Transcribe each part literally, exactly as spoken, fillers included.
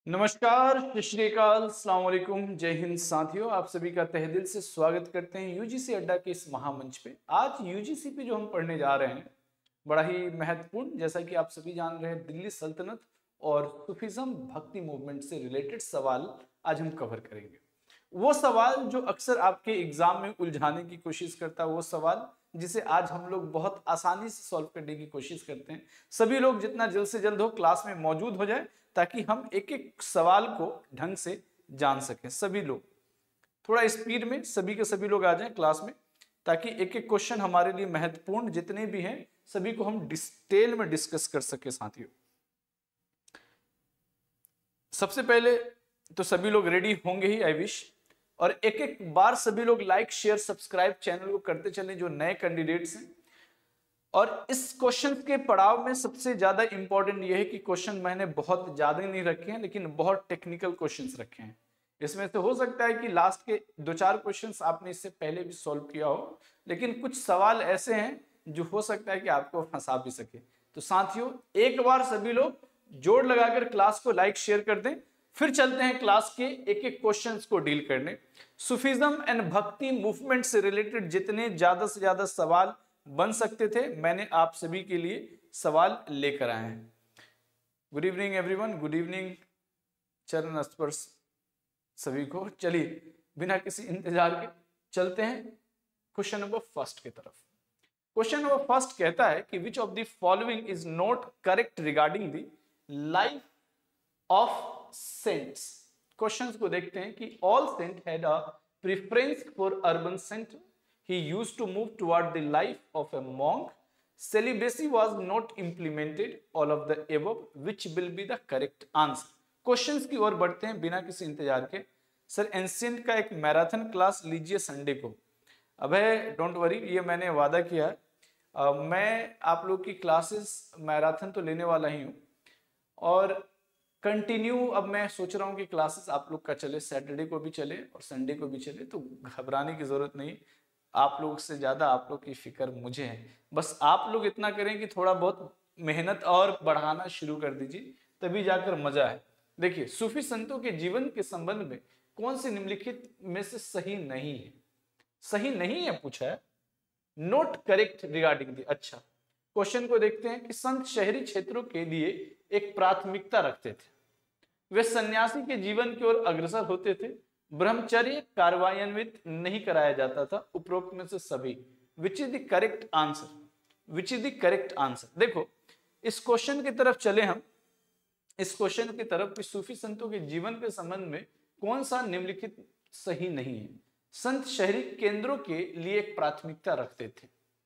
नमस्कार, सत श्री अकाल, अस्सलाम वालेकुम, जय हिंद साथियों। आप सभी का तहे दिल से स्वागत करते हैं यूजीसी अड्डा के इस महामंच पे। आज यूजीसी पे जो हम पढ़ने जा रहे हैं बड़ा ही महत्वपूर्ण, जैसा कि आप सभी जान रहे हैं, दिल्ली सल्तनत और सूफीज्म भक्ति मूवमेंट से रिलेटेड सवाल आज हम कवर करेंगे। वो सवाल जो अक्सर आपके एग्जाम में उलझाने की कोशिश करता है, वो सवाल जिसे आज हम लोग बहुत आसानी से सॉल्व करने की कोशिश करते हैं। सभी लोग जितना जल्द से जल्द हो क्लास में मौजूद हो जाए ताकि हम एक एक सवाल को ढंग से जान सकें। सभी लोग थोड़ा स्पीड में सभी के सभी लोग आ जाएं क्लास में, ताकि एक एक क्वेश्चन हमारे लिए महत्वपूर्ण जितने भी हैं सभी को हम डिटेल में डिस्कस कर सके। साथियों, सबसे पहले तो सभी लोग रेडी होंगे ही, आई विश। और एक एक बार सभी लोग लाइक शेयर सब्सक्राइब चैनल को करते चलें जो नए कैंडिडेट्स हैं। और इस क्वेश्चन के पड़ाव में सबसे ज्यादा इंपॉर्टेंट यह है कि क्वेश्चन मैंने बहुत ज्यादा नहीं रखे हैं, लेकिन बहुत टेक्निकल क्वेश्चंस रखे हैं। इसमें से हो सकता है कि लास्ट के दो चार क्वेश्चंस आपने इससे पहले भी सॉल्व किया हो, लेकिन कुछ सवाल ऐसे हैं जो हो सकता है कि आपको फंसा भी सके। तो साथियों, एक बार सभी लोग जोड़ लगाकर क्लास को लाइक शेयर कर दें, फिर चलते हैं क्लास के एक एक क्वेश्चंस को डील करने। सूफीज्म एंड भक्ति मूवमेंट से रिलेटेड जितने ज्यादा से ज्यादा सवाल बन सकते थे, मैंने आप सभी के लिए सवाल लेकर आए हैं। Good evening everyone, good evening, चरण स्पर्श सभी को। चलिए बिना किसी इंतजार के चलते हैं क्वेश्चन नंबर फर्स्ट की तरफ। क्वेश्चन नंबर फर्स्ट कहता है कि which of the following is not correct regarding the life of saints. Questions को देखते हैं कि all saint had a preference for urban centre, he used to move toward the life of a monk, celibacy was not implemented, all of the above, which will be the correct answer। Questions की ओर बढ़ते हैं बिना किसी इंतजार के। Sir ancient का एक मैराथन क्लास लीजिए संडे को। अबे डोंट वरी, ये मैंने वादा किया है। uh, मैं आप लोग की क्लासेस मैराथन तो लेने वाला ही हूँ, और कंटिन्यू अब मैं सोच रहा हूँ कि क्लासेस आप लोग का चले, सैटरडे को भी चले और संडे को भी चले, तो घबराने की जरूरत नहीं। आप लोग से ज्यादा आप लोग की फिक्र मुझे है। बस आप लोग इतना करें कि थोड़ा बहुत मेहनत और बढ़ाना शुरू कर दीजिए, तभी जाकर मजा है। देखिए, सूफी संतों के जीवन के संबंध में कौन सी निम्नलिखित में से सही नहीं है? सही नहीं है पूछा है, नोट करेक्ट रिगार्डिंग दी। अच्छा, क्वेश्चन को देखते हैं कि संत शहरी क्षेत्रों के लिए एक प्राथमिकता रखते थे, वे सन्यासी के जीवन की ओर अग्रसर होते थे, ब्रह्मचर्य कार्यान्वित नहीं कराया जाता था, उपरोक्त में से सभी। Which is the correct answer? Which is the correct answer? देखो, इस क्वेश्चन की तरफ चले हम, इस क्वेश्चन की तरफ कि सूफी संतों के जीवन के संबंध में कौन सा निम्नलिखित सही नहीं है। संत शहरी केंद्रों के लिए एक प्राथमिकता रखते थे,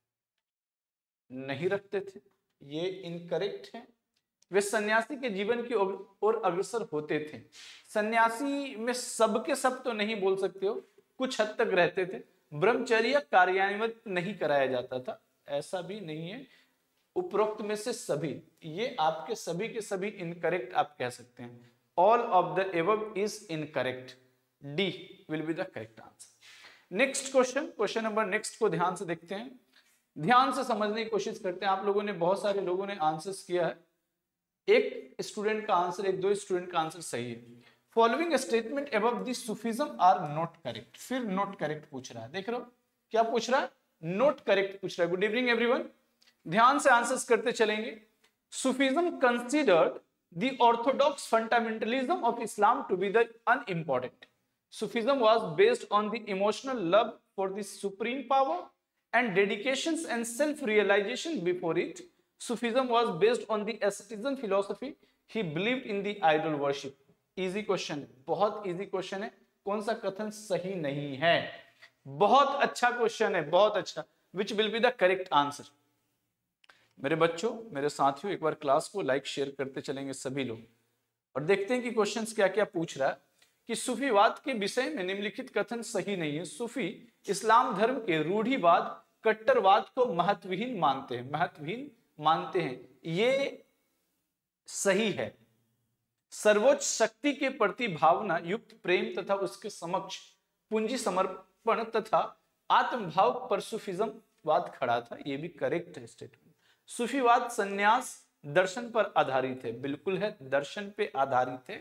नहीं रखते थे, ये इनकरेक्ट है। वे सन्यासी के जीवन की ओर अग्रसर होते थे। सन्यासी में सबके सब तो नहीं बोल सकते हो, कुछ हद तक रहते थे। ब्रह्मचर्य कार्यान्वित नहीं कराया जाता था, ऐसा भी नहीं है। उपरोक्त में से सभी, ये आपके सभी के सभी इनकरेक्ट आप कह सकते हैं। All of the above is incorrect, D will be the correct answer. Next question, question number next को ध्यान से देखते हैं, ध्यान से समझने की कोशिश करते हैं। आप लोगों ने, बहुत सारे लोगों ने आंसर्स किया है, एक स्टूडेंट का आंसर, एक दो स्टूडेंट का आंसर सही है। Following statement above the Sufism are not correct. फिर नॉट करेक्ट पूछ रहा है, देख रहे हो क्या पूछ रहा है? नॉट करेक्ट पूछ रहा है। गुड इवनिंग एवरीवन, ध्यान से आंसर्स करते चलेंगे। Sufism considered the orthodox fundamentalism of Islam to be the unimportant. Sufism was based on the emotional love for the supreme power and dedications and self-realization before it. Sufism was based on the asceticism philosophy. He believed in the idol worship. Easy question, बहुत easy question है। कौन सा कथन सही नहीं है? बहुत अच्छा क्वेश्चन है, बहुत अच्छा। Which will be the correct answer? मेरे बच्चों, मेरे साथियों, एक बार क्लास को लाइक शेयर करते चलेंगे सभी लोग, और देखते हैं कि क्वेश्चंस क्या क्या पूछ रहा है। कि सूफीवाद के विषय में निम्नलिखित कथन सही नहीं है। सूफी इस्लाम धर्म के रूढ़िवाद कट्टरवाद को महत्वहीन मानते हैं, महत्वहीन मानते हैं, ये सही है। सर्वोच्च शक्ति के प्रति भावना युक्त प्रेम तथा उसके समक्ष पूंजी समर्पण तथा आत्मभाव पर सूफीज्म वाद खड़ा था, ये भी करेक्ट है स्टेटमेंट। सूफीवाद संन्यास दर्शन पर आधारित है, बिल्कुल है, दर्शन पे आधारित है।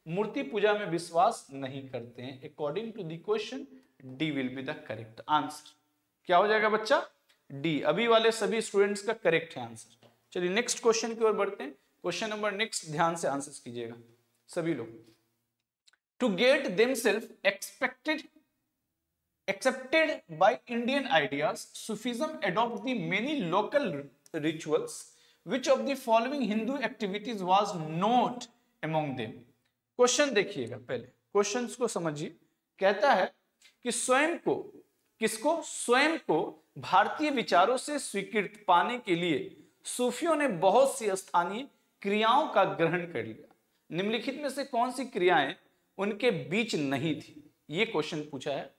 मूर्ति पूजा में विश्वास नहीं करते हैं। According to the question D will be the correct answer. क्या हो जाएगा बच्चा? डी। अभी वाले सभी स्टूडेंट्स का करेक्ट है आंसर। चलिए नेक्स्ट क्वेश्चन की ओर बढ़ते हैं। क्वेश्चन नंबर नेक्स्ट, ध्यान से आंसर कीजिएगा सभी लोग। To get themselves expected accepted by Indian ideas, Sufism adopt the many local rituals. Which of the following Hindu activities was not among them? Question देखिएगा, पहले क्वेश्चंस को समझिए। कहता है कि स्वयं को, किसको? स्वयं को भारतीय विचारों से स्वीकृत पाने के लिए सूफियों ने बहुत सी स्थानीय क्रियाओं का ग्रहण कर लिया। निम्नलिखित में से कौन सी क्रियाएं उनके बीच नहीं थी? ये क्वेश्चन पूछा है।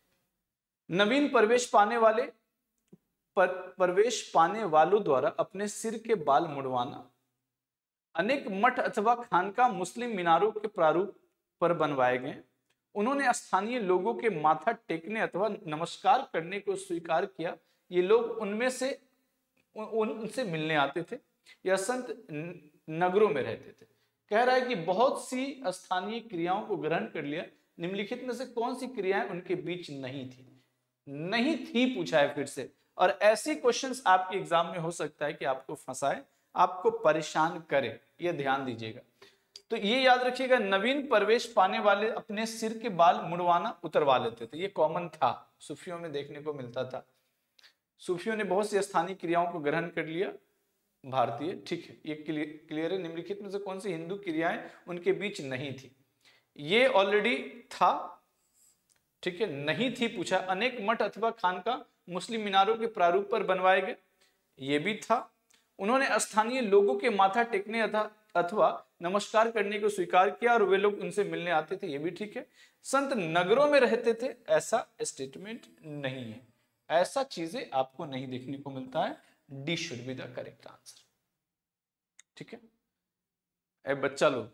नवीन प्रवेश पाने वाले पर, प्रवेश पाने वालों द्वारा अपने सिर के बाल मुड़वाना, अनेक मठ अथवा खानका मुस्लिम मीनारों के प्रारूप पर बनवाए गए। उन्होंने स्थानीय लोगों के माथा टेकने अथवा नमस्कार करने को स्वीकार किया। ये लोग उनमें से उन, उनसे मिलने आते थे या संत नगरों में रहते थे। कह रहा है कि बहुत सी स्थानीय क्रियाओं को ग्रहण कर लिया। निम्नलिखित में से कौन सी क्रियाएं उनके बीच नहीं थी? नहीं थी पूछा है फिर से। और ऐसे क्वेश्चंस आपके एग्जाम में हो सकता है कि आपको फंसाए, आपको परेशान करे, ये ध्यान दीजिएगा। तो ये याद रखिएगा, नवीन प्रवेश पाने वाले अपने सिर के बाल मुड़वाना उतरवा लेते थे। ये कॉमन था, सूफियों में देखने को मिलता था। सूफियों ने बहुत सी स्थानीय क्रियाओं को ग्रहण कर लिया भारतीय, ठीक है, ये क्लियर है। निम्नलिखित में से कौन सी हिंदू क्रियाएं उनके बीच नहीं थी? ये ऑलरेडी था, ठीक है, नहीं थी पूछा। अनेक मठ अथवा खानका मुस्लिम मीनारों के प्रारूप पर बनवाए गए, ये भी था। उन्होंने स्थानीय लोगों के माथा टेकने अथवा नमस्कार करने को स्वीकार किया और वे लोग उनसे मिलने आते थे, ये भी ठीक है। संत नगरों में रहते थे, ऐसा स्टेटमेंट नहीं है। ऐसा चीजें आपको नहीं देखने को मिलता है। D should be the correct answer, ठीक है। ए बच्चा लोग,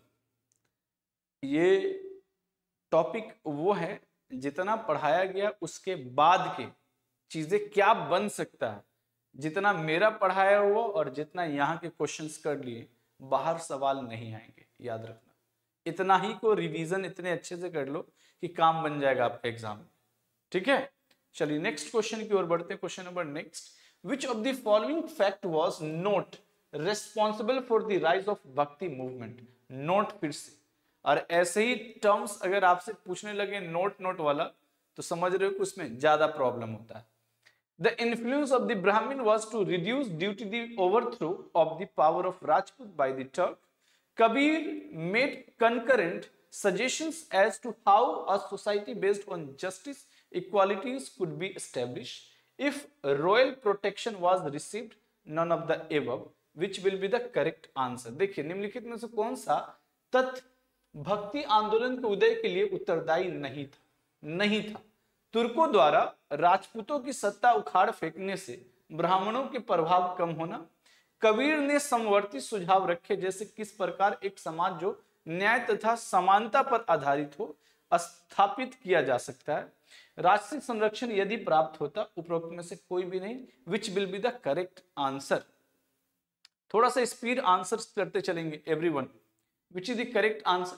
ये टॉपिक वो है जितना पढ़ाया गया उसके बाद के चीजें क्या बन सकता है, जितना मेरा पढ़ाया हुआ और जितना यहाँ के क्वेश्चंस कर लिए, बाहर सवाल नहीं आएंगे, याद रखना। इतना ही को रिवीजन इतने अच्छे से कर लो कि काम बन जाएगा आपका एग्जाम में, ठीक है। चलिए नेक्स्ट क्वेश्चन की ओर बढ़ते हैं। Question number next, which of the following fact was not responsible for the rise of Bhakti movement? Note फिर से, और ऐसे ही टर्म्स अगर आपसे पूछने लगे नोट नोट वाला, तो समझ रहे हो कि उसमें ज्यादा प्रॉब्लम होता है। The influence of the Brahmin was to reduce due to the overthrow of the power of Rajput by the Turk. Kabir made concurrent suggestions as to how a society based on justice, equalities could be established. If royal protection was received, none of the above, which will be the correct answer? देखिए निम्नलिखित में से कौन सा तथ्य भक्ति आंदोलन के उदय के लिए उत्तरदायी नहीं था? नहीं था। तुर्कों द्वारा राजपूतों की सत्ता उखाड़ फेंकने से ब्राह्मणों के प्रभाव कम होना। कबीर ने समवर्ती सुझाव रखे, जैसे किस प्रकार एक समाज जो न्याय तथा समानता पर आधारित हो स्थापित किया जा सकता है। राष्ट्रीय संरक्षण यदि प्राप्त होता, उपरोक्त में से कोई भी नहीं। Which will be the correct answer? थोड़ा सा स्पीड आंसर करते चलेंगे everyone. Which is the correct answer?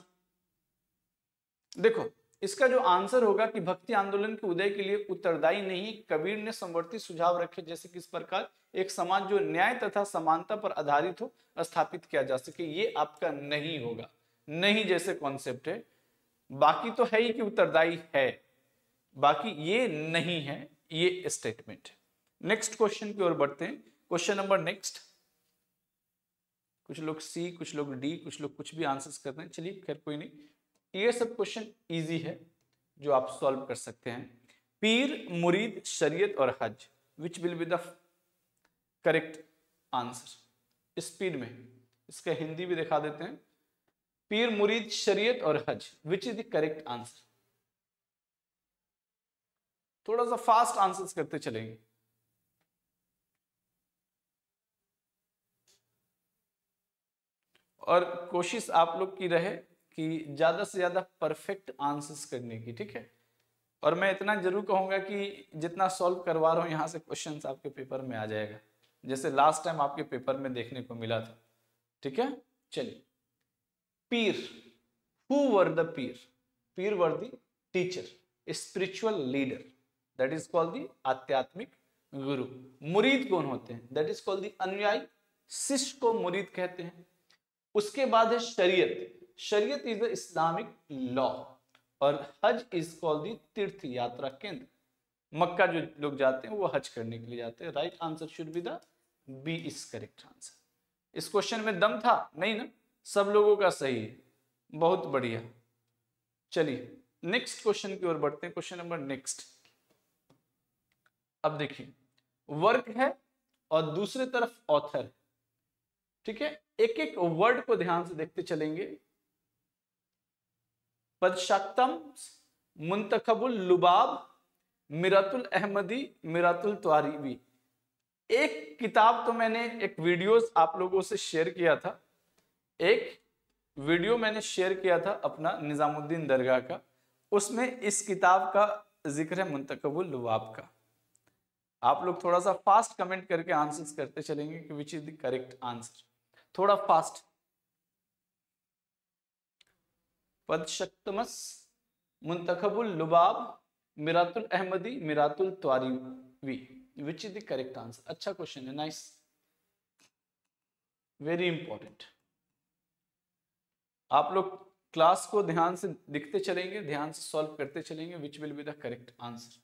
देखो इसका जो आंसर होगा कि भक्ति आंदोलन के उदय के लिए उत्तरदायी नहीं। कबीर ने समवर्ती सुझाव रखे, जैसे किस प्रकार एक समाज जो न्याय तथा समानता पर आधारित हो स्थापित किया जा सके। ये आपका नहीं होगा, नहीं जैसे कॉन्सेप्ट है। बाकी तो है ही कि उत्तरदायी है, बाकी ये नहीं है, ये स्टेटमेंट है। नेक्स्ट क्वेश्चन की ओर बढ़ते हैं। क्वेश्चन नंबर नेक्स्ट, कुछ लोग सी, कुछ लोग डी, कुछ लोग कुछ भी आंसर्स कर रहे हैं। चलिए खैर कोई नहीं, ये सब क्वेश्चन इजी है जो आप सॉल्व कर सकते हैं। पीर, मुरीद, शरीयत और हज, which will be the correct answer? Speed में इसका हिंदी भी दिखा देते हैं। पीर, मुरीद, शरीयत और हज, which is the correct answer? थोड़ा सा फास्ट आंसर्स करते चलेंगे। और कोशिश आप लोग की रहे कि ज्यादा से ज्यादा परफेक्ट आंसर्स करने की, ठीक है। और मैं इतना जरूर कहूंगा कि जितना सॉल्व करवा रहा हूं यहां से क्वेश्चंस आपके पेपर में आ जाएगा, जैसे लास्ट टाइम आपके पेपर में देखने को मिला था, ठीक है। चलिए, पीर Who were the peer? Peer were the teacher, a spiritual leader. That is called the आध्यात्मिक गुरु. मुरीद कौन होते हैं? That is called the अनुयायी. शिष्य को मुरीद कहते हैं. उसके बाद है शरीयत. शरीयत इज द इस्लामिक लॉ. और हज इज कॉल्ड द तीर्थ यात्रा केंद्र. मक्का जो लोग जाते हैं वो हज करने के लिए जाते हैं. Right answer should be the B is correct answer. इस क्वेश्चन में दम था नहीं ना? सब लोगों का सही है. बहुत बढ़िया. चलिए नेक्स्ट क्वेश्चन की ओर बढ़ते हैं. Question number next. अब देखिए, वर्क है और दूसरी तरफ ऑथर है. ठीक है, एक एक वर्ड को ध्यान से देखते चलेंगे. पदशाक्तम, मुंतखबुल लुबाब, मिरातुल अहमदी, मिरातुल त्वारीबी. एक किताब तो मैंने एक वीडियोस आप लोगों से शेयर किया था. एक वीडियो मैंने शेयर किया था अपना निजामुद्दीन दरगाह का. उसमें इस किताब का जिक्र है मुंतखबुल लुबाब का. आप लोग थोड़ा सा फास्ट कमेंट करके आंसर्स करते चलेंगे कि which is the correct answer. थोड़ा फास्ट. पदशक्तमस, मुंतखबुल लुबाब, मिरातुल अहमदी, मिरातुल त्वारीवी. Which is the correct answer. अच्छा क्वेश्चन है. Nice, very important. आप लोग क्लास को ध्यान से दिखते चलेंगे, ध्यान से सॉल्व करते चलेंगे. Which will be the correct answer.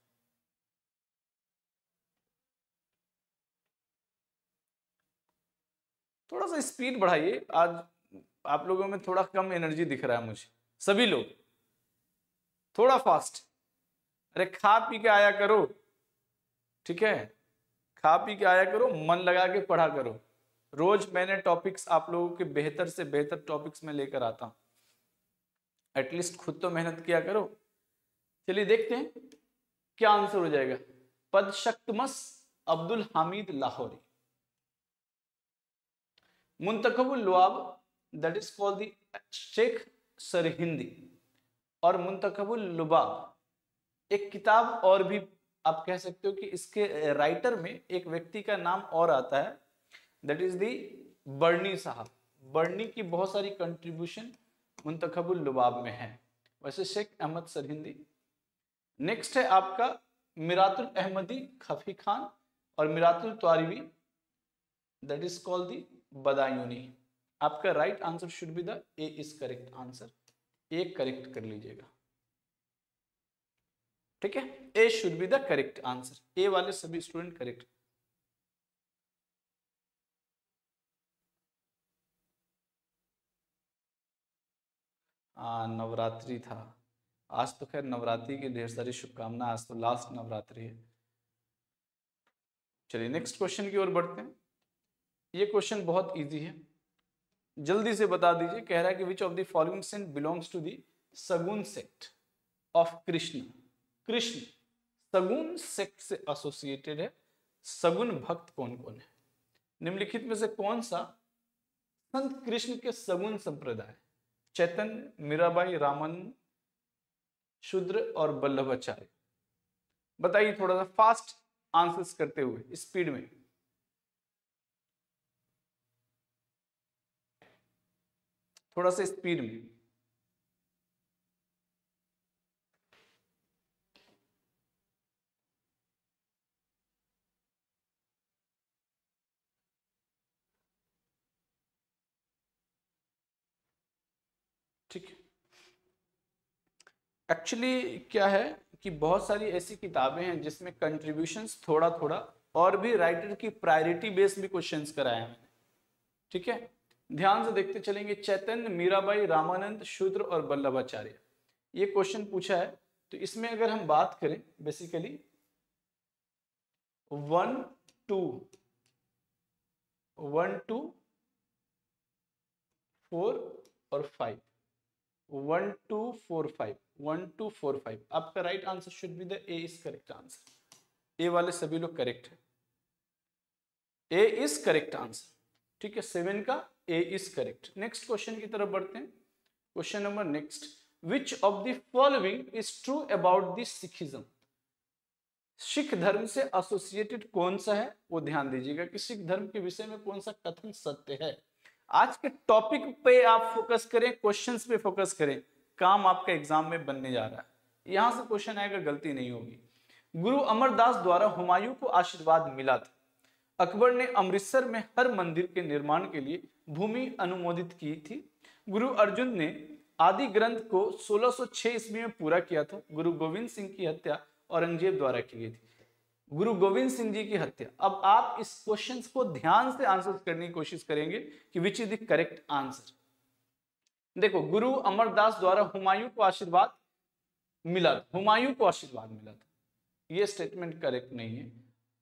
थोड़ा सा स्पीड बढ़ाइए. आज आप लोगों में थोड़ा कम एनर्जी दिख रहा है मुझे. सभी लोग थोड़ा फास्ट. अरे खा पी के आया करो. ठीक है, खा पी के आया करो, मन लगा के पढ़ा करो. रोज मैंने टॉपिक्स आप लोगों के बेहतर से बेहतर टॉपिक्स में लेकर आता हूं. एटलीस्ट खुद तो मेहनत किया करो. चलिए देखते हैं क्या आंसर हो जाएगा. पदशक्तमस Abdul Hamid Lahori. Muntakhabul Lubab that is called the Sheikh Sirhindi. और मुंतखबुल लुबाब एक किताब और भी आप कह सकते हो कि इसके राइटर में एक व्यक्ति का नाम और आता है. दैट इज दी बर्नी साहब. बर्नी की बहुत सारी कंट्रीब्यूशन मुंतखबुल लुबाब में है. वैसे शेख अहमद सरहिंदी. नेक्स्ट है आपका मिरातुल अहमदी खफी खान और मिरातुल त्वारीवी. That is called the Badayuni. आपका right answer should be the A is correct answer. एक करेक्ट कर लीजिएगा. ठीक है, A should be the correct answer. A वाले सभी स्टूडेंट करेक्ट. हाँ, नवरात्रि था आज तो. खैर नवरात्रि की ढेर सारी शुभकामना. आज तो लास्ट नवरात्रि है. चलिए नेक्स्ट क्वेश्चन की ओर बढ़ते हैं. ये क्वेश्चन बहुत इजी है, जल्दी से बता दीजिए. कह रहा है कि which of the following saint belongs to the Sagun sect of Krishna. Krishna Sagun sect से एसोसिएटेड है. सगुन भक्त कौन कौन है? निम्नलिखित में से कौन सा संत कृष्ण के सगुन संप्रदाय? चैतन्य, मीराबाई, रामानंद, शूद्र और वल्लभाचार्य. बताइए थोड़ा सा फास्ट आंसर्स करते हुए, स्पीड में. थोड़ा सा स्पीड में. ठीक है. एक्चुअली क्या है कि बहुत सारी ऐसी किताबें हैं जिसमें कंट्रीब्यूशंस थोड़ा थोड़ा और भी राइटर की प्रायोरिटी बेस भी क्वेश्चंस कराए हैं मैंने. ठीक है, ध्यान से देखते चलेंगे. चैतन्य, मीराबाई, रामानंद, शूद्र और वल्लभाचार्य. ये क्वेश्चन पूछा है. तो इसमें अगर हम बात करें basically one two one two four और five. One two four five one two four five. आपका right answer should be the A is correct answer. A वाले सभी लोग करेक्ट है. A is correct answer. ठीक है, सेवन का A is correct. Next question की तरफ बढ़ते हैं. Question number next. Which of the following is true about the Sikhism. Sikh धर्म से एसोसिएटेड कौन सा है वो ध्यान दीजिएगा कि सिख धर्म के विषय में कौन सा कथन सत्य है. आज के टॉपिक पे आप फोकस करें, क्वेश्चंस पे फोकस करें. काम आपका एग्जाम में बनने जा रहा है। यहां से क्वेश्चन आएगा, गलती नहीं होगी। गुरु अमरदास द्वारा हुमायूं को आशीर्वाद मिला था। अकबर ने अमृतसर में हर मंदिर के निर्माण के लिए भूमि अनुमोदित की थी। गुरु अर्जुन ने आदि ग्रंथ को सोलह सौ छह ईस्वी में पूरा किया था। गुरु गोविंद सिंह की हत्या औरंगजेब द्वारा की गई थी। गुरु गोविंद सिंह जी की हत्या। अब आप इस क्वेश्चन को ध्यान से आंसर करने की कोशिश करेंगे कि which is the correct answer. देखो, गुरु अमरदास द्वारा हुमायूं को आशीर्वाद मिला था, हुमायूं को आशीर्वाद मिला था, यह स्टेटमेंट करेक्ट नहीं है।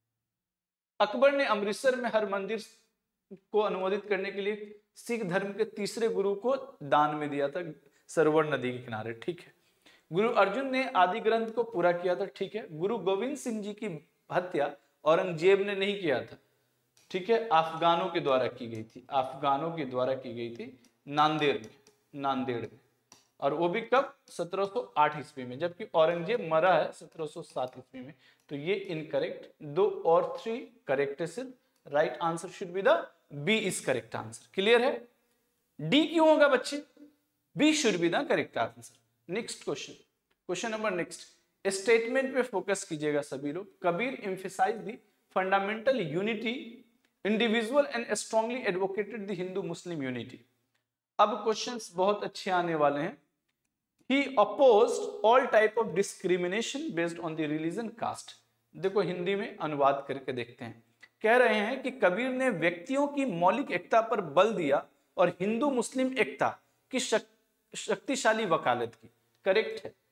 अकबर ने अमृतसर में हर मंदिर को अनुमोदित करने के लिए सिख धर्म के तीसरे गुरु को दान में दिया था, सरोवर नदी के किनारे, ठीक है। गुरु अर्जुन ने आदि ग्रंथ को पूरा किया था, ठीक है। गुरु गोविंद सिंह जी की हत्या औरंगजेब ने नहीं किया था, ठीक है, अफगानों के द्वारा की गई थी, अफगानों के द्वारा की गई थी नांदेड़ में, नांदेड़ में, और वो भी कब? सत्रह सौ आठ ईस्वी में, जबकि औरंगजेब मरा है सत्रह सौ सात ईस्वी में। तो ये इनकरेक्ट, दो और थ्री करेक्ट है। Right answer should be the B is correct answer. Clear है? डी क्यों होगा बच्चे? B should be the correct answer. Next question, question number next, statement पे फोकस कीजिएगा सभी लोग। Kabir emphasise the fundamental unity individual and strongly advocated the Hindu Muslim unity. अब questions बहुत अच्छे आने वाले हैं। He opposed all type of discrimination based on the religion, caste। देखो हिंदी में अनुवाद करके देखते हैं। कह रहे हैं कि कबीर ने व्यक्तियों की मौलिक एकता पर बल दिया और हिंदू मुस्लिम एकता की शक्तिशाली वकालत की। करेक्ट है।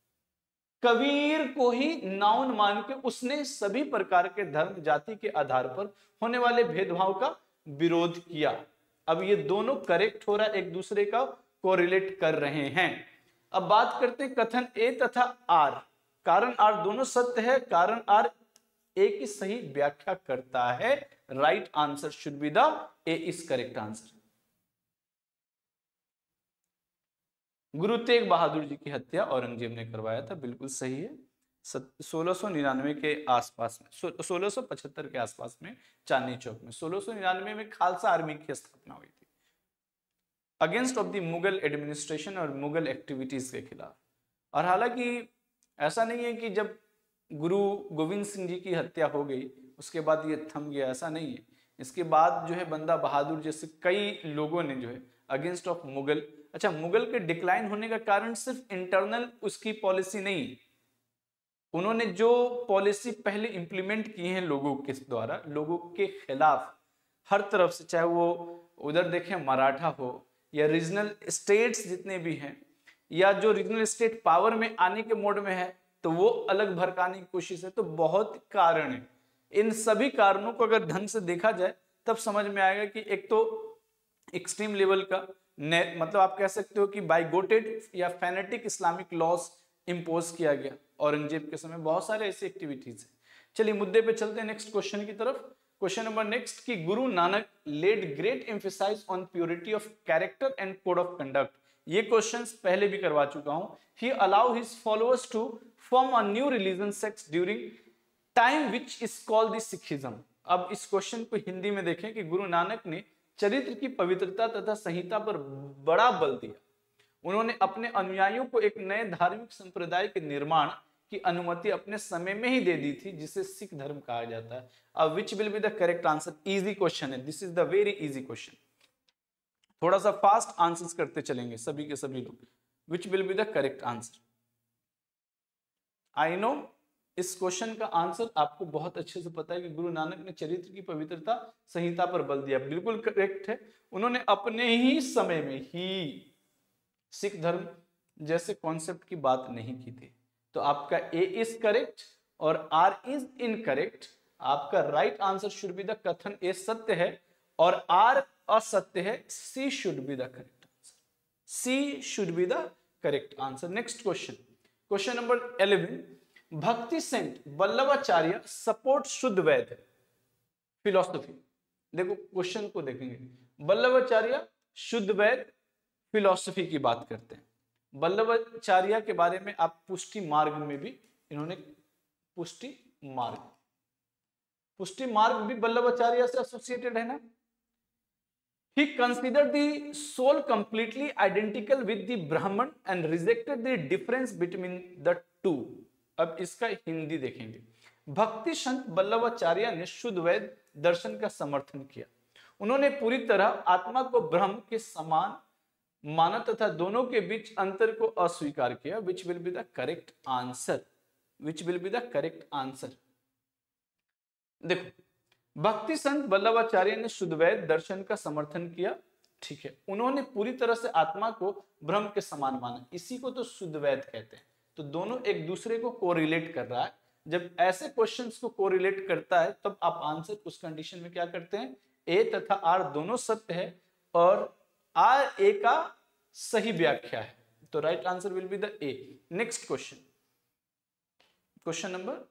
कबीर को ही नाउन मान के उसने सभी प्रकार के धर्म जाति के आधार पर होने वाले भेदभाव का विरोध किया। अब ये दोनों करेक्ट हो रहा है, एक दूसरे का कोरिलेट कर रहे हैं। अब बात करते हैं कथन ए तथा आर। कारण आर दोनों सत्य है, कारण आर ए की सही व्याख्या करता है। Right answer should be the A is correct answer. Guru Tegh Bahadur ji की हत्या औरंगजेब ने करवाया था, बिल्कुल सही है। सोलह सौ निन्यानवे के आसपास में, सोलह सौ पचहत्तर के आसपास में चांदनी चौक में, सोलह सौ निन्यानवे में खालसा आर्मी की स्थापना हुई थी against of the Mughal administration और मुगल एक्टिविटीज के खिलाफ। और हालांकि ऐसा नहीं है कि जब गुरु गोविंद सिंह जी की हत्या हो गई उसके बाद ये थम गया, ऐसा नहीं है। इसके बाद जो है बंदा बहादुर जैसे कई लोगों ने जो है अगेंस्ट ऑफ मुगल, अच्छा मुगल के डिक्लाइन होने का कारण सिर्फ इंटरनल उसकी पॉलिसी नहीं, उन्होंने जो पॉलिसी पहले इंप्लीमेंट की है लोगों के द्वारा, लोगों के खिलाफ हर तरफ से, चाहे वो उधर देखें मराठा हो या रीजनल स्टेट्स जितने भी हैं, या जो रीजनल स्टेट पावर में आने के मोड में है तो वो अलग भड़काने की कोशिश है। तो बहुत कारण है। इन सभी कारणों को अगर ढंग से देखा जाए तब समझ में आएगा कि एक तो एक्सट्रीम लेवल का मतलब आप कह सकते हो कि बाइगोटेड या फैनेटिक इस्लामिक लॉस इंपोज किया गया औरंगजेब के समय, बहुत सारे ऐसी एक्टिविटीज है। चलिए मुद्दे पे चलते हैं नेक्स्ट क्वेश्चन की तरफ। क्वेश्चन नंबर नेक्स्ट कि Guru Nanak led great emphasise on purity of character and code of conduct. ये क्वेश्चंस पहले भी करवा चुका हूं। He allow his followers to form a new religion sect during time which is called the Sikhism. अब इस question को हिंदी में देखें कि गुरु नानक ने चरित्र की पवित्रता तथा संहिता पर बड़ा बल दिया। उन्होंने अपने अनुयायियों को एक नए धार्मिक संप्रदाय के निर्माण की अनुमति अपने समय में ही दे दी थी, जिसे सिख धर्म कहा जाता है। अब which will be the correct answer? Easy question है, this is the very easy question. थोड़ा सा फास्ट आंसर्स करते चलेंगे सभी के सभी लोग। Which will be the correct answer? I know इस क्वेश्चन का आंसर आपको बहुत अच्छे से पता है कि गुरु नानक ने चरित्र की पवित्रता संहिता पर बल दिया। बिल्कुल करेक्ट है। उन्होंने अपने ही समय में ही सिख धर्म जैसे कॉन्सेप्ट की बात नहीं की थी। तो आपका ए इज करेक्ट और आर इज इनकरेक्ट। आपका right answer should be the कथन ए सत्य है और आर असत्य है। C should be the correct answer. C should be the correct answer. Next question, question number eleven. Bhakti saint Vallabhacharya support Shuddhadvaita philosophy. देखो question को देखेंगे। वल्लभाचार्य शुद्ध वैध फिलोसफी की बात करते हैं। वल्लभाचार्य के बारे में आप पुष्टि मार्ग में भी इन्होंने पुष्टि मार्ग पुष्टि मार्ग भी वल्लभाचार्य से एसोसिएटेड है ना। He considered the soul completely identical with the Brahman and rejected the difference between the two. अब इसका हिंदी देखेंगे। भक्ति संत वल्लभाचार्य ने शुद्ध वैद दर्शन का समर्थन किया। उन्होंने पूरी तरह आत्मा को ब्रह्म के समान माना तथा दोनों के बीच अंतर को अस्वीकार किया। Which will be the correct answer? Which will be the correct answer? देखो, भक्ति संत वल्लभाचार्य ने शुद्ध वैद दर्शन का समर्थन किया, ठीक है। उन्होंने पूरी तरह से आत्मा को ब्रह्म के समान माना, इसी को तो शुद्ध वैद कहते हैं। तो दोनों एक दूसरे को कोरिलेट कर रहा है। जब ऐसे क्वेश्चंस को कोरिलेट करता है तब आप आंसर उस कंडीशन में क्या करते हैं, ए तथा आर दोनों सत्य है और आर ए का सही व्याख्या है। तो right answer will be the A. Next question, question number,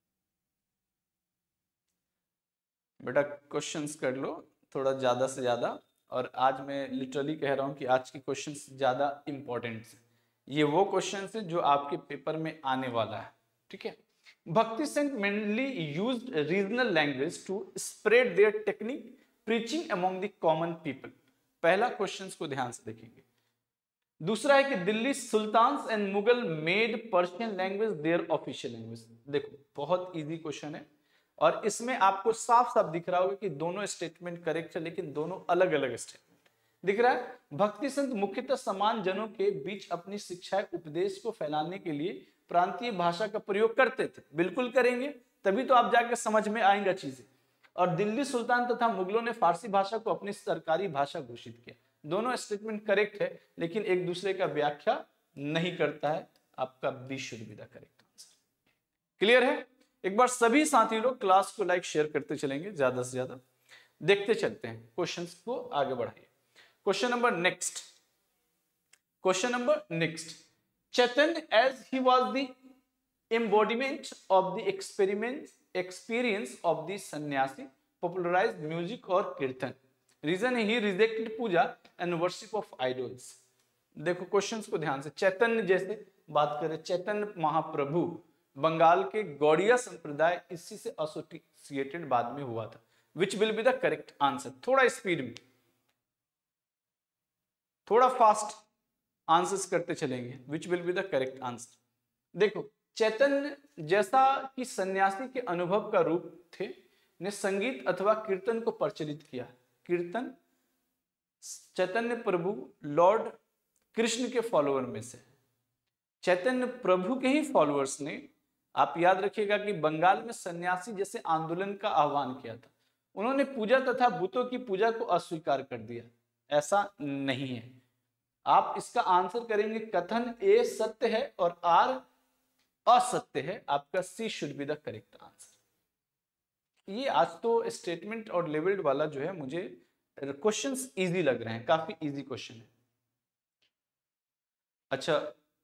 बेटा क्वेश्चंस कर लो थोड़ा ज्यादा से ज्यादा, और आज मैं लिटरली कह रहा हूं कि आज की क्वेश्चंस ज्यादा इंपॉर्टेंट है। ये वो क्वेश्चंस है जो आपके पेपर में आने वाला है, ठीक है। Bhakti sant mainly used regional language to spread their technique preaching among the common people. पहला क्वेश्चंस को ध्यान से देखेंगे। दूसरा है कि Delhi sultans and Mughal made Persian language their official language. देखो बहुत इजी क्वेश्चन है और इसमें आपको साफ साफ दिख रहा होगा कि दोनों स्टेटमेंट करेक्ट है, लेकिन दोनों अलग अलग स्टेटमेंट दिख रहा है। भक्ति संत मुख्यतः समान जनों के बीच अपनी शिक्षा उपदेश को फैलाने के लिए प्रांतीय भाषा का प्रयोग करते थे। बिल्कुल करेंगे, तभी तो आप जाके समझ में आएंगा चीजें। और दिल्ली सुल्तान तथा मुगलों ने फारसी भाषा को अपनी सरकारी भाषा घोषित किया। दोनों स्टेटमेंट करेक्ट है, लेकिन एक दूसरे का व्याख्या नहीं करता है। आपका B should be the correct answer. Clear है? एक बार सभी साथी लोग क्लास को लाइक शेयर करते चलेंगे, ज्यादा से ज्यादा देखते चलते हैं। क्वेश्चंस को आगे बढ़ाइए। Question number next, question number next. Chaitanya as he was the embodiment of the experiment experience of the sanyasi popularised music और kirtan. Reason he rejected puja and worship of idols. देखो क्वेश्चंस को ध्यान से। चैतन्य जैसे बात करें, चैतन्य महाप्रभु बंगाल के गौड़िया संप्रदाय इसी से एसोसिएटेड बाद में हुआ था। Which will be the correct answer? थोड़ा स्पीड में, थोड़ा फास्ट आंसर्स करते चलेंगे। Which will be the correct answer? देखो चैतन्य जैसा कि सन्यासी के अनुभव का रूप थे ने संगीत अथवा कीर्तन को प्रचलित किया। कीर्तन चैतन्य प्रभु लॉर्ड कृष्ण के फॉलोअर में से, चैतन्य प्रभु के ही फॉलोअर्स ने, आप याद रखिएगा कि बंगाल में सन्यासी जैसे आंदोलन का आह्वान किया था। उन्होंने पूजा तथा भूतों की पूजा को अस्वीकार कर दिया। ऐसा नहीं है। आप इसका आंसर करेंगे कथन ए सत्य है और आर असत्य है। आपका C should be the correct answer. ये आज तो स्टेटमेंट और लेवल्ड वाला जो है, मुझे क्वेश्चंस इजी लग रहे हैं, काफी इजी क्वेश्चन है। अच्छा,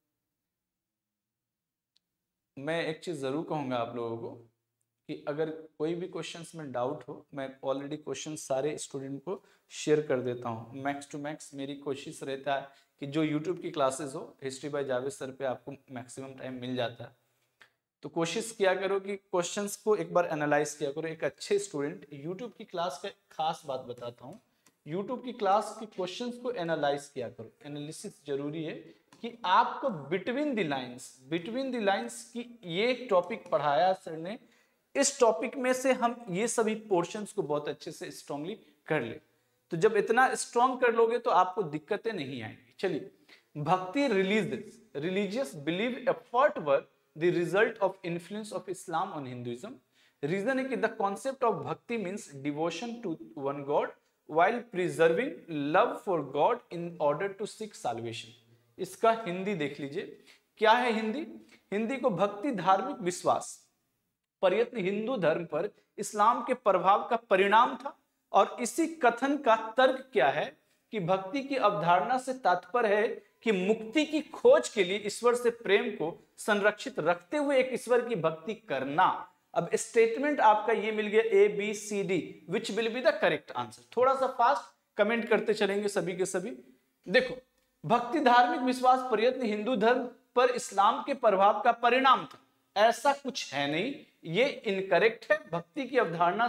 मैं एक चीज जरूर कहूंगा आप लोगों को कि अगर कोई भी क्वेश्चंस में डाउट हो, मैं ऑलरेडी क्वेश्चन सारे स्टूडेंट को शेयर कर देता हूं। मैक्स टू मैक्स मेरी कोशिश रहता है कि जो यूट्यूब की क्लासेस हो, हिस्ट्री बाय जावेद सर पे आपको मैक्सिमम टाइम मिल जाता है, तो कोशिश किया करो कि क्वेश्चंस को एक बार एनालाइज किया करो। एक अच्छे स्टूडेंट, यूट्यूब की क्लास का खास बात बताता हूँ, यूट्यूब की क्लास के क्वेश्चंस को एनालाइज किया करो। एनालिसिस जरूरी है कि आपको between the lines, between the lines की ये टॉपिक पढ़ाया सर ने, इस टॉपिक में से हम ये सभी पोर्शंस को बहुत अच्छे से स्ट्रांगली कर ले। तो जब इतना स्ट्रांग कर लोगे तो आपको दिक्कतें नहीं आएंगी। चलिए, bhakti religious religious believe effort were the result of influence of Islam on Hinduism. Reason है कि the concept of bhakti means devotion to one god while preserving love for God in order to seek salvation। इसका हिंदी देख लीजिए, क्या है हिंदी? हिंदी को भक्ति धार्मिक विश्वास प्रयत्न हिंदू धर्म पर इस्लाम के प्रभाव का परिणाम था। और इसी कथन का तर्क क्या है कि भक्ति की अवधारणा से तात्पर्य है कि मुक्ति की खोज के लिए ईश्वर से प्रेम को संरक्षित रखते हुए एक ईश्वर की भक्ति करना। अब स्टेटमेंट आपका ये मिल गया A B C D. Which will be the correct answer? थोड़ा सा फास्ट कमेंट करते चलेंगे सभी के सभी। देखो, भक्ति धार्मिक विश्वास प्रयत्न हिंदू धर्म पर इस्लाम के प्रभाव का परिणाम था। ऐसा कुछ है नहीं, ये इनकरेक्ट है। भक्ति की अवधारणा से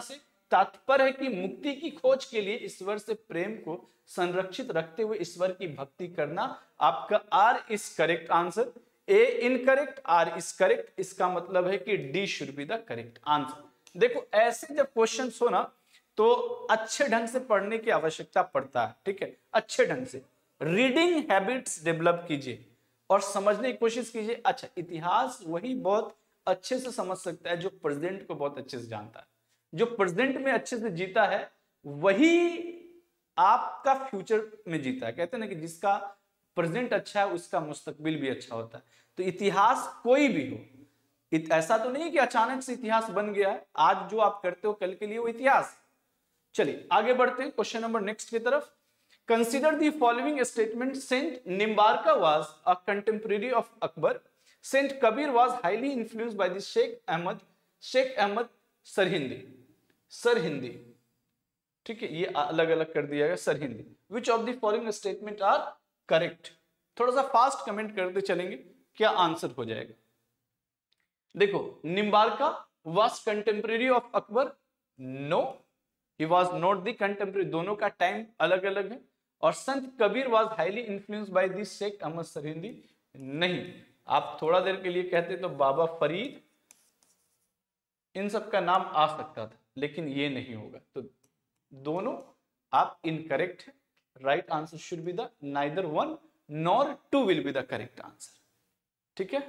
तात्पर्य है कि मुक्ति की खोज के लिए ईश्वर से प्रेम को संरक्षित रखते हुए ईश्वर की भक्ति करना। आपका R is correct answer, A incorrect, R is correct. इसका मतलब है कि D should be the correct answer. देखो ऐसे जब क्वेश्चन हो ना तो अच्छे ढंग से पढ़ने की आवश्यकता पड़ता है, ठीक है, अच्छे ढंग से रीडिंग हैबिट्स डेवलप कीजिए और समझने की कोशिश कीजिए। अच्छा, इतिहास वही बहुत अच्छे से समझ सकता है जो प्रेजेंट को बहुत अच्छे से जानता है, जो प्रेजेंट में अच्छे से जीता है वही आपका फ्यूचर में जीता है। कहते हैं ना कि जिसका प्रेजेंट अच्छा है उसका मुस्तकबिल भी अच्छा होता है। तो इतिहास कोई भी हो, इत, ऐसा तो नहीं कि अचानक से इतिहास बन गया है, आज जो आप करते हो कल के लिए वो इतिहास। चलिए आगे बढ़ते हैं क्वेश्चन नंबर नेक्स्ट की तरफ। Consider the following statement, saint Nimbarka was a contemporary of Akbar, saint Kabir was highly influenced by the Sheikh Ahmad, Sheikh Ahmad Sirhindi, Sirhindi, ठीक है, ये अलग अलग कर दिया गया, Sirhindi. Which of the following statement are correct? थोड़ा सा फास्ट कमेंट करते चलेंगे, क्या आंसर हो जाएगा। देखो, Nimbarka was contemporary of Akbar, no, he was not the contemporary, दोनों का टाइम अलग अलग है। और Sant Kabir was highly influenced by the Sheikh Ahmad Sirhindi, नहीं। आप थोड़ा देर के लिए कहते तो बाबा फरीद, इन सब का नाम आ सकता था, लेकिन ये नहीं होगा। तो दोनों आप इनकरेक्ट है। Right answer should be the neither one nor two will be the correct answer, ठीक है।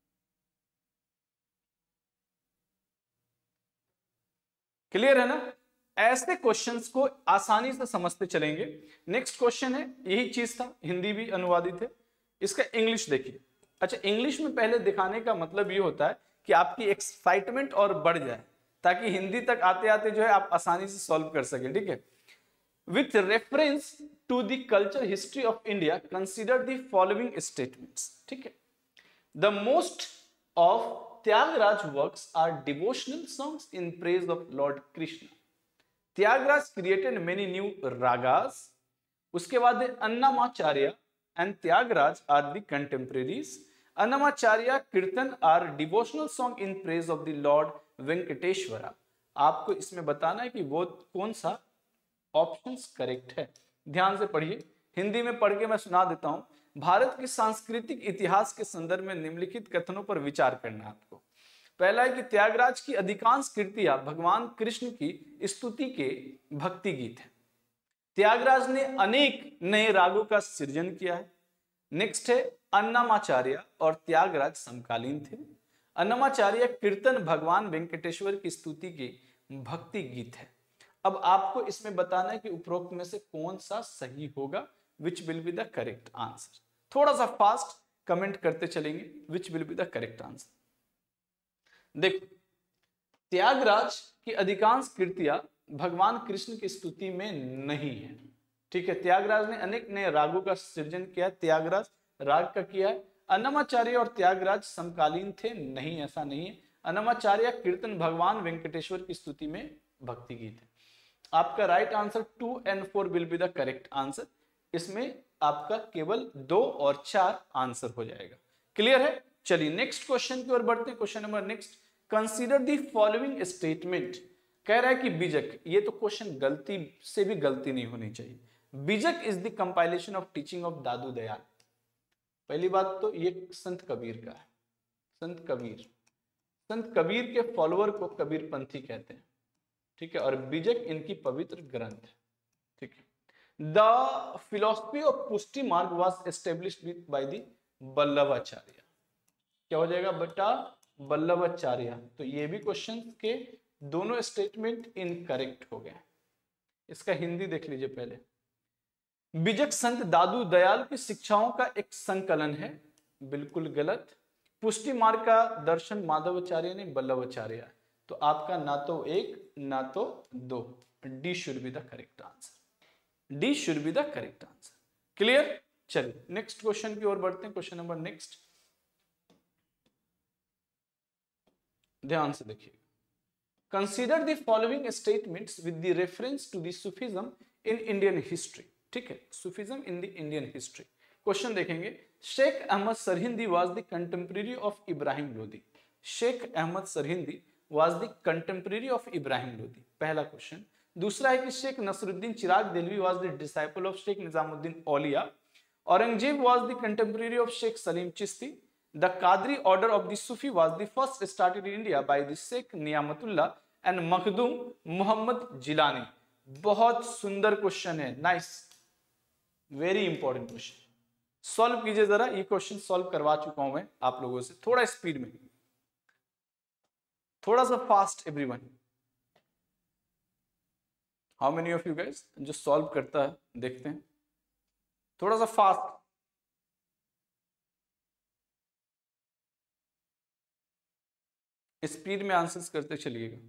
क्लियर है ना? ऐसे क्वेश्चंस को आसानी से समझते चलेंगे। नेक्स्ट क्वेश्चन है, यही चीज था, हिंदी भी अनुवादित है, इसका इंग्लिश देखिए। अच्छा, इंग्लिश में पहले दिखाने का मतलब ये होता है कि आपकी एक्साइटमेंट और बढ़ जाए, ताकि हिंदी तक आते आते जो है आप आसानी से सॉल्व कर सके, ठीक है। With reference to the culture history of India consider the following statements, ठीक है। The most of Tyagaraja works are devotional songs in praise of lord Krishna. Tyagaraja created many new ragas. उसके बाद Annamacharya and Tyagaraja are the contemporaries. Annamacharya kirtan are devotional song in praise of the lord Venkateswara. आपको इसमें बताना है कि वो कौन सा ऑप्शंस करेक्ट है। ध्यान से पढ़िए, हिंदी में पढ़ के मैं सुना देता हूं। भारत के सांस्कृतिक इतिहास के संदर्भ में निम्नलिखित कथनों पर विचार करना है आपको। पहला है कि त्यागराज की अधिकांश कृतियां भगवान कृष्ण की स्तुति के भक्ति गीत हैं। त्यागराज ने अनेक नए रागों का सृजन किया है। नेक्स्ट है, अन्नमाचार्य और त्यागराज समकालीन थे। अन्नमाचार्य कीर्तन भगवान वेंकटेश्वर की स्तुति के भक्ति गीत है। अब आपको इसमें बताना है कि उपरोक्त में से कौन सा सही होगा, which will be the correct answer. थोड़ा सा फास्ट कमेंट करते चलेंगे, which will be the correct answer. देखो, त्यागराज की अधिकांश कृतियां भगवान कृष्ण की स्तुति में नहीं है, ठीक है। त्यागराज ने अनेक नए रागों का सृजन किया, त्यागराज राग का किया है। अन्नमाचार्य और त्यागराज समकालीन थे, नहीं, ऐसा नहीं है। अन्नमाचार्य कीर्तन भगवान वेंकटेश्वर की स्तुति में भक्ति गीत है। आपका right answer two and four will be the correct answer. इसमें आपका केवल दो और चार आंसर हो जाएगा। क्लियर है? चलिए नेक्स्ट क्वेश्चन की ओर बढ़ते हैं। Question number next, consider the following statement. कह रहा है कि बीजक, ये तो क्वेश्चन गलती से भी गलती नहीं होनी चाहिए। Bijak is the compilation of teaching of Dadu Dayal. पहली बात तो ये संत कबीर का है, संत कबीर, संत कबीर के फॉलोअर को कबीरपंथी कहते हैं, ठीक है। और बीजक इनकी पवित्र ग्रंथ है, ठीक है। The philosophy of Pushti Marg was established by the Vallabhacharya. क्या हो जाएगा बेटा? वल्लभाचार्य। तो ये भी क्वेश्चन के दोनों स्टेटमेंट इनकरेक्ट हो गए। इसका हिंदी देख लीजिए पहले। बीजक संत दादू दयाल की शिक्षाओं का एक संकलन है, बिल्कुल गलत। पुष्टि मार्ग का दर्शन माधवाचार्य ने, वल्लभाचार्य। तो आपका ना तो एक ना तो दो, D should be the correct answer, D should be the correct answer. Clear? चलिए नेक्स्ट क्वेश्चन की ओर बढ़ते हैं। क्वेश्चन नंबर नेक्स्ट, ध्यान से देखिए। Consider the following statements with the reference to the Sufism in Indian history, ठीक है। Sufism in the Indian history. Question देखेंगे, Sheikh Ahmad Sirhindi was the contemporary of Ibrahim Lodi. Sheikh Ahmad Sirhindi was the contemporary of Ibrahim Lodi? पहला क्वेश्चन। दूसरा है कि Sheikh Nasiruddin Chirag Dehlavi was the disciple of Sheikh Nizamuddin Auliya. Aurangzeb was the contemporary of Sheikh Salim Chishti. The Qadri order of the Sufi was the first started in India by the Sheikh Niamatullah and Makhdoom Mohammad Jilani. बहुत सुंदर question है, nice, very important question. Solve कीजिए जरा, ये क्वेश्चन सॉल्व करवा चुका हूं मैं आप लोगों से, थोड़ा स्पीड में, थोड़ा सा fast everyone. How many of you guys जो सॉल्व करता है, देखते हैं, थोड़ा सा फास्ट। स्पीड में आंसर्स करते चलिएगा।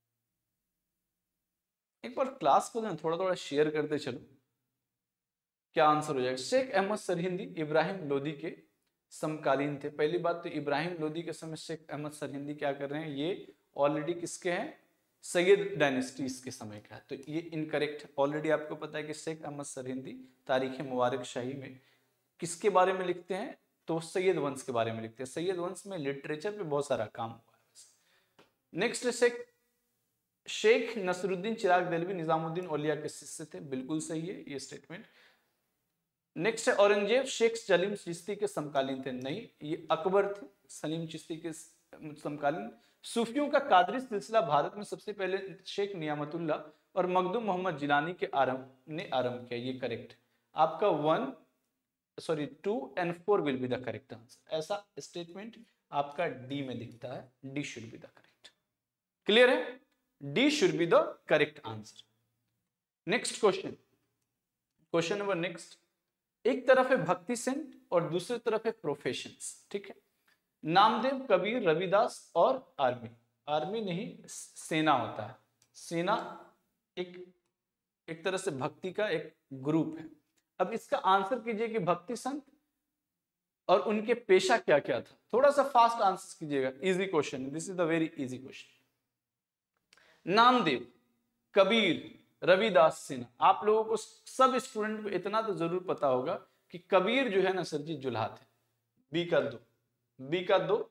एक बार क्लास को ना थोड़ा थोड़ा शेयर करते चलो, क्या आंसर हो जाएगा। शेख अहमद सरहिंदी इब्राहिम लोदी के समकालीन थे। पहली बात तो इब्राहिम लोदी के समय शेख अहमद सरहिंदी क्या कर रहे हैं, ये ऑलरेडी किसके हैं, सैयद डायनेस्टी के समय का है, तो ये इनकरेक्ट। ऑलरेडी आपको पता है कि शेख अहमद सरहिंदी तारीख मुबारक शाही में किसके बारे में लिखते हैं, तो सैयद वंश के बारे में लिखते हैं। सैयद वंश में लिटरेचर पे बहुत सारा काम हुआ है। नेक्स्ट शेख शेख नसरुद्दीन चिराग देहलवी निजामुद्दीन औलिया के शिष्य थे, बिल्कुल सही है ये स्टेटमेंट। नेक्स्ट है औरंगजेब शेख सलीम चिश्ती के समकालीन थे, नहीं, ये अकबर थे सलीम चिश्ती के समकालीन। सूफियों का कादरी सिलसिला भारत में सबसे पहले शेख नियामतुल्लाह और मखदूम मोहम्मद जिलानी के आरंभ ने आरंभ किया, ये करेक्ट। आपका one sorry two and four will be the correct answer. ऐसा स्टेटमेंट आपका डी में दिखता है, D should be the correct. Clear है, D should be the correct answer. Next question, question number next. एक तरफ है भक्ति सेंट और दूसरी तरफ है प्रोफेशंस, ठीक है। नामदेव, कबीर, रविदास और आर्मी। आर्मी नहीं, सेना होता है। सेना एक एक तरह से भक्ति का एक ग्रुप है। अब इसका आंसर कीजिए कि भक्ति संत और उनके पेशा क्या क्या था। थोड़ा सा फास्ट आंसर कीजिएगा, easy question, this is the very easy question. Namdev, Kabir, Ravidas, Sena. आप लोगों को सब स्टूडेंट को इतना तो जरूर पता होगा कि कबीर जो है ना सर जी जुल्हा थे। बी का दो, बी का दो,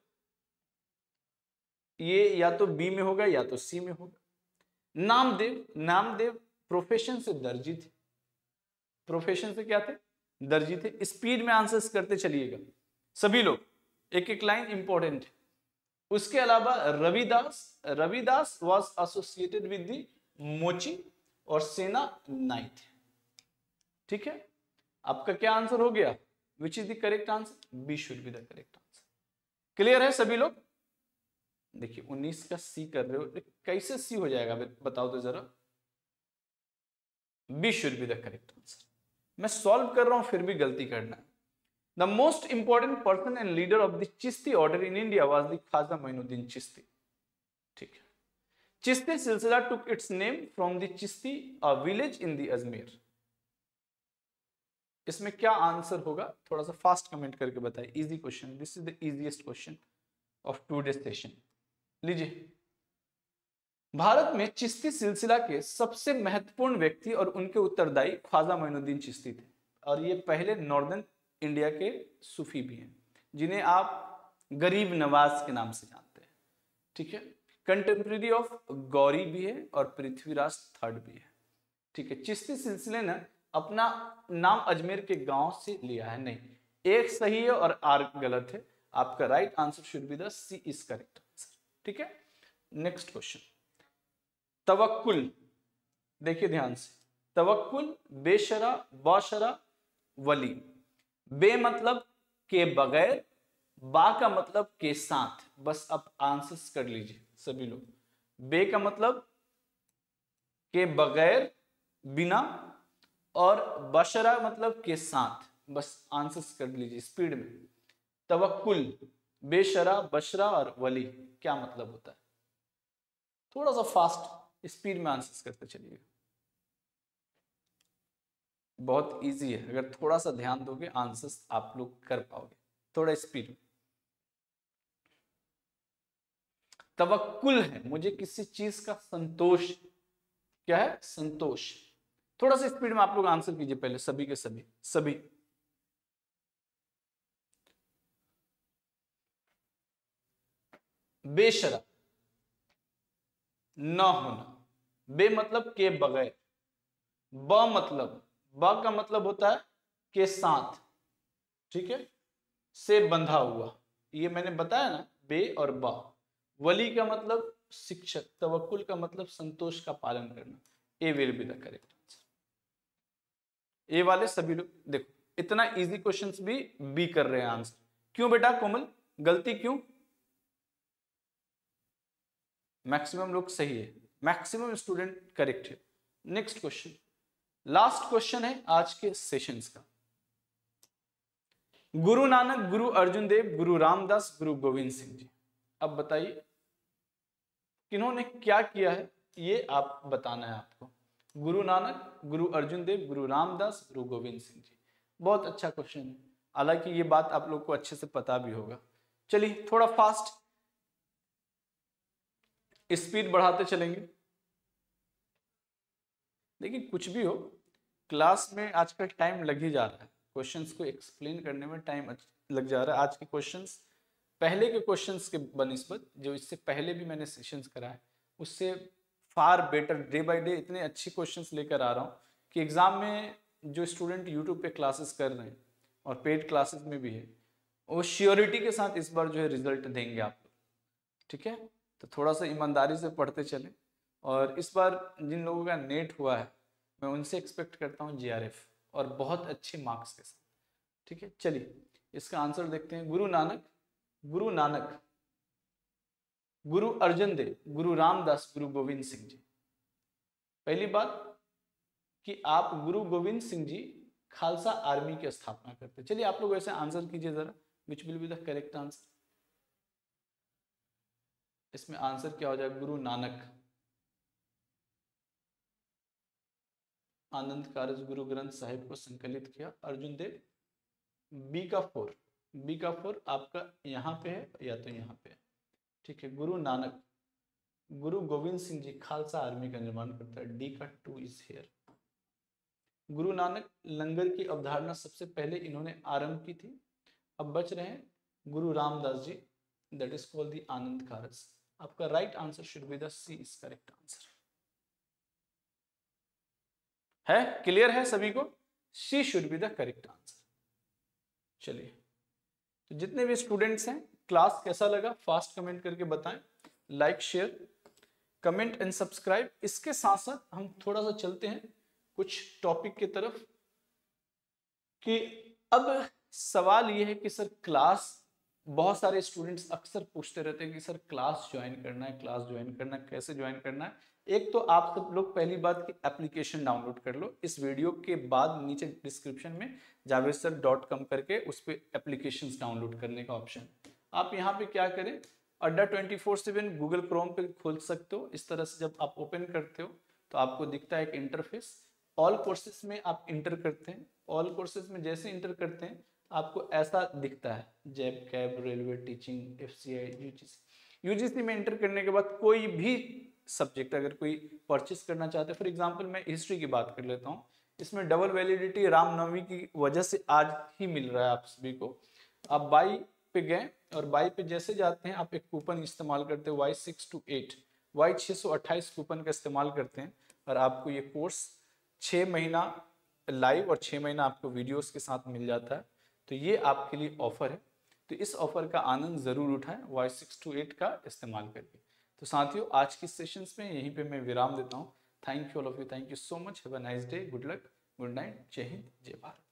ये या तो बी में होगा या तो सी में होगा। नामदेव, नामदेव प्रोफेशन से दर्जी थे। प्रोफेशन से क्या थे, दर्जी थे। स्पीड में आंसर्स करते चलिएगा सभी लोग, एक एक लाइन इंपॉर्टेंट है। उसके अलावा Ravidas, Ravidas was associated with the mochi और सेना नाइट, ठीक है। आपका क्या आंसर हो गया, which is the correct answer, B should be the correct answer. Clear है सभी लोग। देखिए उन्नीस का सी कर रहे हो, कैसे सी हो जाएगा बताओ तो जरा। B should be the correct answer. मैं सॉल्व कर रहा हूं फिर भी गलती करना है। The most important person and leader of the Chishti order in India was the Khwaja Moinuddin Chishti, ठीक है। चिश्ती सिलसिला took its name from the Chishti, a village in the Ajmer. इसमें क्या आंसर होगा, थोड़ा सा फास्ट कमेंट करके बताइए। Easy question, this is the easiest question of today session. लीजिए, भारत में चिश्ती सिलसिला के सबसे महत्वपूर्ण व्यक्ति और उनके उत्तरदायी ख्वाजा मोइनुद्दीन चिश्ती थे, और ये पहले नॉर्दर्न इंडिया के सूफी भी हैं, जिन्हें आप गरीब नवाज के नाम से जानते हैं, ठीक है। कंटेम्प्रेरी ऑफ गौरी भी है और पृथ्वीराज थर्ड भी है, ठीक है। चिश्ती सिलसिले ने अपना नाम अजमेर के गांव से लिया है, नहीं, एक सही है और आर गलत है। आपका right answer should be the C is correct answer, ठीक है। नेक्स्ट क्वेश्चन, तवक्कुल। देखिए ध्यान से, तवक्कुल बेशरा, बशरा, वली। बे मतलब के बगैर, बा का मतलब के साथ। बस आप आंसर्स कर लीजिए सभी लोग। बे का मतलब के बगैर, बिना, और बशरा मतलब के साथ। बस आंसर्स कर लीजिए स्पीड में। तवक्कुल, बेशरा, बशरा और वली क्या मतलब होता है, थोड़ा सा फास्ट स्पीड में आंसर्स करते चलिए। बहुत इजी है, अगर थोड़ा सा ध्यान दोगे आंसर्स आप लोग कर पाओगे, थोड़ा स्पीड में। तवक्कुल है मुझे किसी चीज का संतोष, क्या है, संतोष। थोड़ा सा स्पीड में आप लोग आंसर कीजिए पहले, सभी के सभी सभी। बेशरा, न होना, बे मतलब के बगैर, ब मतलब, ब का मतलब होता है के साथ, ठीक है, से बंधा हुआ, ये मैंने बताया ना, बे और बा। वली का मतलब शिक्षक, तवक्कुल का मतलब संतोष का पालन करना। A will be the correct answer. A वाले सभी लोग देखो, इतना इजी क्वेश्चंस भी बी कर रहे हैं आंसर। क्यों बेटा कोमल, गलती क्यों? मैक्सिमम लोग सही है, मैक्सिमम स्टूडेंट करेक्ट है। नेक्स्ट क्वेश्चन, लास्ट क्वेश्चन है आज के सेशंस का। गुरु नानक, गुरु अर्जुन देव, गुरु रामदास, गुरु गोविंद सिंह जी, अब बताइए किन्होंने क्या किया है, ये आप बताना है आपको। गुरु नानक, गुरु अर्जुन देव, गुरु रामदास, गुरु गोविंद सिंह जी। बहुत अच्छा क्वेश्चन है, हालांकि ये बात आप लोग को अच्छे से पता भी होगा। चलिए थोड़ा फास्ट स्पीड बढ़ाते चलेंगे। लेकिन कुछ भी हो, क्लास में आज का टाइम लग ही जा रहा है, क्वेश्चंस को एक्सप्लेन करने में टाइम लग जा रहा है। आज के क्वेश्चंस पहले के क्वेश्चंस के बनिस्बत जो इससे पहले भी मैंने सेशंस कराए उससे far better, day by day इतने अच्छे क्वेश्चंस लेकर आ रहा हूँ कि एग्जाम में जो स्टूडेंट यूट्यूब पे क्लासेस कर रहे हैं और पेड क्लासेस में भी है, वो श्योरिटी के साथ इस बार जो है रिजल्ट देंगे आप लोग, ठीक है। तो थोड़ा सा ईमानदारी से पढ़ते चलें, और इस बार जिन लोगों का नेट हुआ है मैं उनसे एक्सपेक्ट करता हूँ जीआरएफ और बहुत अच्छे मार्क्स के साथ, ठीक है। चलिए इसका आंसर देखते हैं। गुरु नानक, गुरु नानक, गुरु अर्जुन देव, गुरु रामदास, गुरु गोविंद सिंह जी। पहली बात कि आप गुरु गोविंद सिंह जी खालसा आर्मी की स्थापना करते। चलिए आप लोग ऐसे आंसर कीजिए जरा, which will be the correct answer. इसमें आंसर क्या हो जाएगा? गुरु नानक, आनंद कारज गुरु ग्रंथ साहिब को संकलित किया। अर्जुन देव, बी का फोर, बी का फोर आपका यहाँ पे है या तो यहाँ पे है, ठीक है। गुरु नानक, गुरु गोविंद सिंह जी खालसा आर्मी का निर्माण करता है, डी का two is here. Guru Nanak लंगर की अवधारणा सबसे पहले इन्होंने आरंभ की थी। अब बच रहे हैं Guru Ramdas ji, that is called the Anand Karaj. आपका right answer should be the C is correct answer. है क्लियर है सभी को? C should be the correct answer. चलिए तो जितने भी स्टूडेंट्स हैं, क्लास कैसा लगा फास्ट कमेंट करके बताएं, like share comment and subscribe. इसके साथ साथ हम थोड़ा सा चलते हैं कुछ टॉपिक की तरफ कि अब सवाल ये है कि सर क्लास, बहुत सारे स्टूडेंट्स अक्सर पूछते रहते हैं कि सर क्लास ज्वाइन करना है, क्लास ज्वाइन करना है, कैसे ज्वाइन करना है। एक तो आप सब लोग पहली बात की एप्लीकेशन डाउनलोड कर लो, इस वीडियो के बाद नीचे डिस्क्रिप्शन में जावेद सर डॉट कॉम करके उस पर एप्लीकेशन डाउनलोड करने का ऑप्शन। आप यहाँ पे क्या करें, Adda twenty four seven Google Chrome पे खोल सकते हो। इस तरह से जब आप ओपन करते हो तो आपको दिखता है एक इंटरफेस। ऑल कोर्सेज में आप इंटर करते हैं, ऑल कोर्सेज में जैसे इंटर करते हैं आपको ऐसा दिखता है, JAIIB CAIIB, railway teaching, F C I, UGC. UGC में इंटर करने के बाद कोई भी सब्जेक्ट अगर कोई परचेस करना चाहते हैं, फॉर एग्जांपल मैं हिस्ट्री की बात कर लेता हूँ, इसमें डबल वैलिडिटी रामनवमी की वजह से आज ही मिल रहा है आप सभी को। आप बाई पे गए और बाई पे जैसे जाते हैं आप एक कूपन इस्तेमाल करते हैं Y six two eight, Y छः सौ अट्ठाईस कूपन का इस्तेमाल करते हैं और आपको ये कोर्स छः महीना लाइव और छः महीना आपको वीडियोस के साथ मिल जाता है। तो ये आपके लिए ऑफर है, तो इस ऑफर का आनंद जरूर उठाएं वाई सिक्स टू एट का इस्तेमाल करके। तो साथियों आज की सेशंस में यहीं पे मैं विराम देता हूँ। Thank you all of you, thank you so much, have a nice day, good luck, good night, जय हिंद, जय भारत।